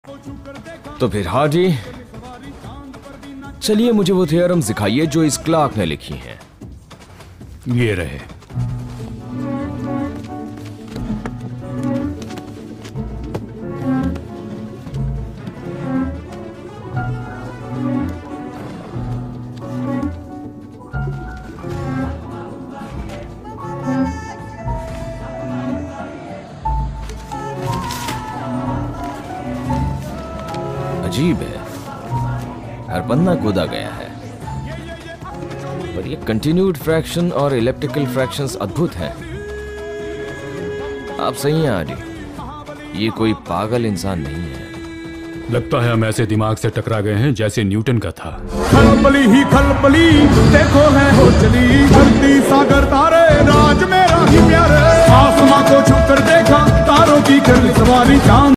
तो फिर हार्डी, चलिए मुझे वो थ्योरम सिखाइए जो इस क्लार्क ने लिखी हैं। ये रहे। अजीब है, हर पन्ना खोदा गया है, पर ये कंटिन्यूड फ्रैक्शन और इलिप्टिकल फ्रैक्शंस अद्भुत हैं। आप सही हैं आदि, ये कोई पागल इंसान नहीं है। लगता है हम ऐसे दिमाग से टकरा गए हैं जैसे न्यूटन का था। खलबली ही खलबली, देखो है हो चली धरती सागर तारे, राज मेरा ही प्यारे। आसमां को छू कर देखा, तारों की कर सवारी चांद